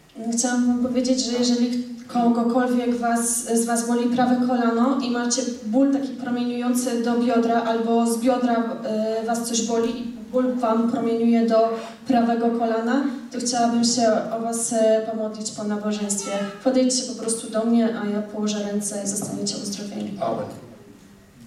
Chciałam wam powiedzieć, że jeżeli kogokolwiek z was boli prawe kolano i macie ból taki promieniujący do biodra albo z biodra was coś boli i ból wam promieniuje do prawego kolana, to chciałabym się o was pomodlić po nabożeństwie. Podejdźcie po prostu do mnie, a ja położę ręce i zostaniecie uzdrowieni. Amen.